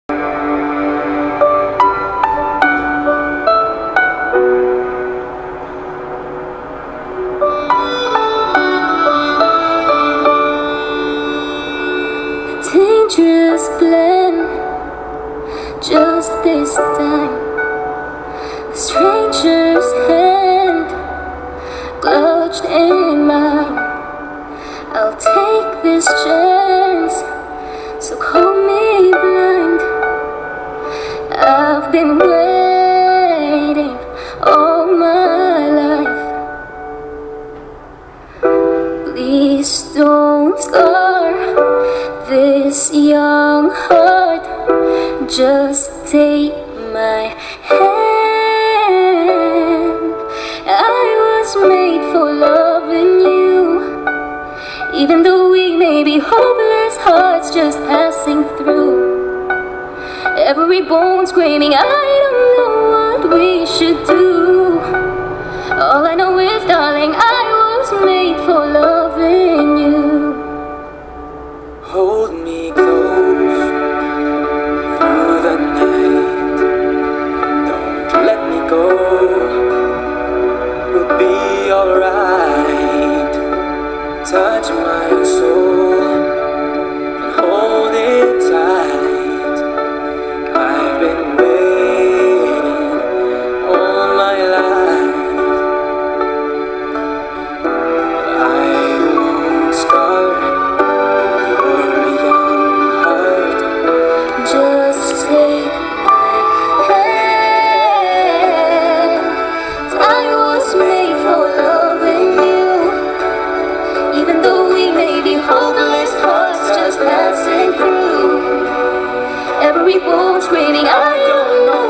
Dangerous plan, just this time. A stranger's hand clutched in mine. I'll take this chance, so call me blind. I've been waiting all my life. Please don't scar this young heart. Just take my hand. I was made for loving you, even though we may be hopeless hearts just passing through. Every bone screaming, I don't know what we should do. All I know is, darling, I was made for loving you. Hold me close through the night. Don't let me go. We'll be alright. Touch my soul and hold it tight. I've been waiting all my life. I won't scar your young heart. Just take my hand. I was made for loving you, even though we may be hopeless hearts just passing through. Every bone screaming, I don't know